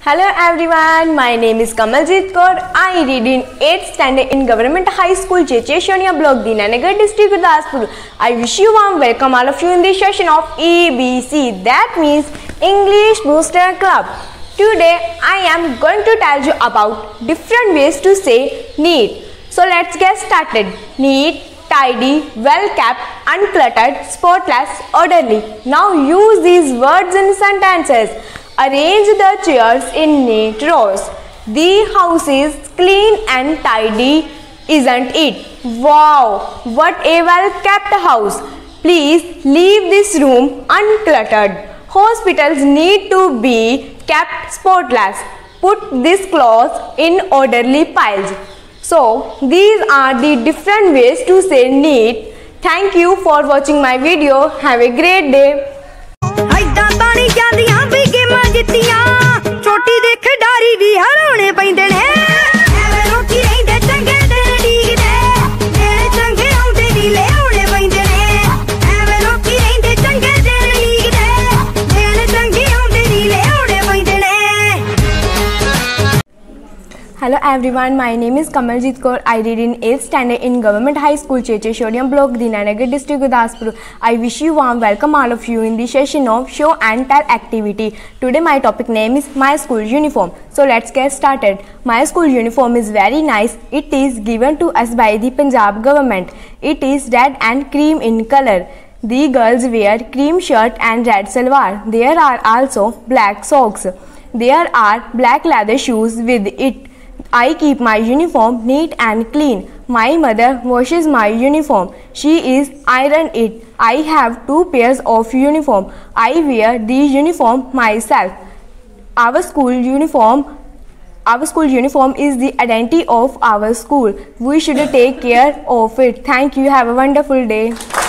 Hello everyone, my name is Kamaljeet Kaur. I read in 8th standard in Government High School, Checheshania Block, Dinanagar District, Gurdaspur. I wish you warm welcome all of you in this session of EBC, that means English Booster Club. Today I am going to tell you about different ways to say neat. So let's get started. Neat, tidy, well kept, uncluttered, spotless, orderly. Now use these words in sentences. Arrange the chairs in neat rows. The house is clean and tidy, isn't it? Wow, what a well kept house. Please leave this room uncluttered. Hospitals need to be kept spotless. Put these clothes in orderly piles. So, these are the different ways to say neat. Thank you for watching my video. Have a great day. छोटी दे खिडारी भी हराने पैंदे ने एवें लोकी रहिंदे चंगे दिन डीगदे मेरे चंगे आउंदे भी ले आउणे पैंदे ने एवें लोकी रहिंदे चंगे दिन डीगदे मेरे चंगे आउंदे भी ले आउणे पैंदे ने। Hello everyone, my name is Kamaljeet Kaur. I read in 8th standard in Government High School, Checheshania Block, Dinanagar District, Gurdaspur. I wish you warm welcome all of you in the session of Show and Tell activity. Today my topic name is My School Uniform. So let's get started. My school uniform is very nice. It is given to us by the Punjab government. It is red and cream in color. The girls wear cream shirt and red salwar. There are also black socks. There are black leather shoes with it. I keep my uniform neat and clean. My mother washes my uniform. She is iron it. I have 2 pairs of uniform. I wear the uniform myself. Our school uniform is the identity of our school. We should take care of it. Thank you. Have a wonderful day.